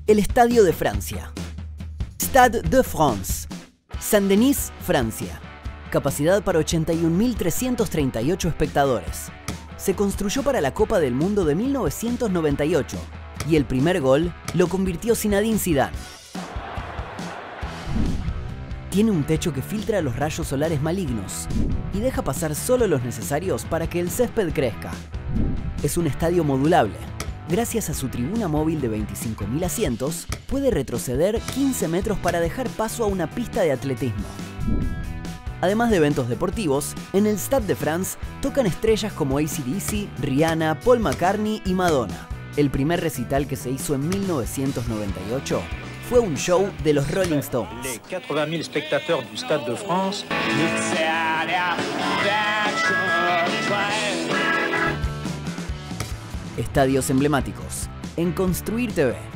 El Estadio de Francia. Stade de France. Saint-Denis, Francia. Capacidad para 81.338 espectadores. Se construyó para la Copa del Mundo de 1998 y el primer gol lo convirtió Zinedine Zidane. Tiene un techo que filtra los rayos solares malignos y deja pasar solo los necesarios para que el césped crezca. Es un estadio modulable. Gracias a su tribuna móvil de 25.000 asientos, puede retroceder 15 metros para dejar paso a una pista de atletismo. Además de eventos deportivos, en el Stade de France tocan estrellas como AC/DC, Rihanna, Paul McCartney y Madonna. El primer recital que se hizo en 1998 fue un show de los Rolling Stones. Les 80.000 espectateurs du Stade de France. Estadios emblemáticos en Construir TV.